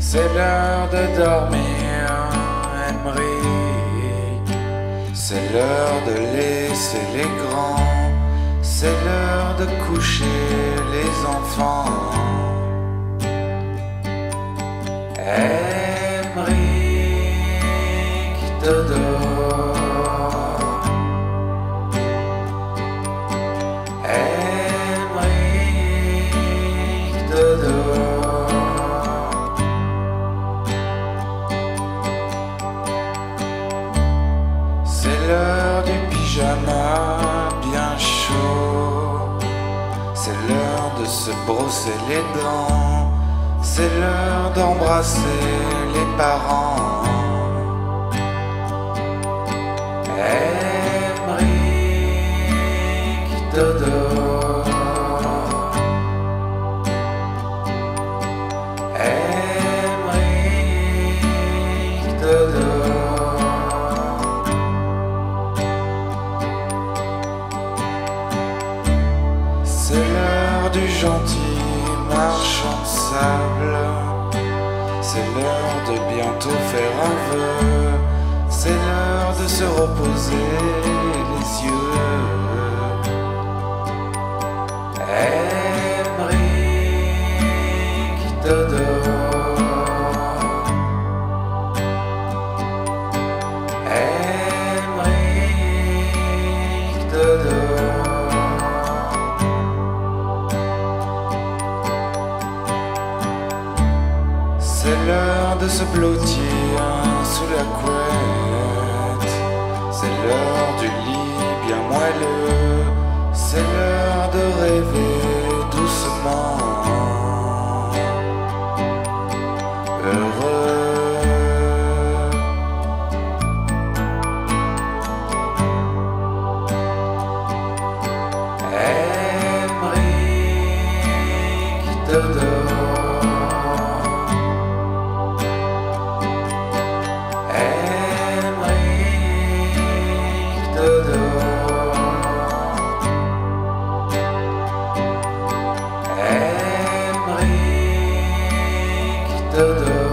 C'est l'heure de dormir, Emmerich. C'est l'heure de laisser les grands. C'est l'heure de coucher les enfants. Emmerich, dodo. Emmerich, dodo. C'est l'heure du pyjama bien chaud. C'est l'heure de se brosser les dents. C'est l'heure d'embrasser les parents. Emmerich, dodo. Emmerich, dodo. C'est l'heure du gentil marchand de sable. C'est l'heure de bientôt faire un vœu. C'est l'heure de se reposer les yeux. Emmerich, dodo. Emmerich, dodo. C'est l'heure de se blottir sous la couette. C'est l'heure du lit bien moelleux. C'est l'heure de rêver doucement. Heureux. Emmerich, dodo. Emmerich, dodo.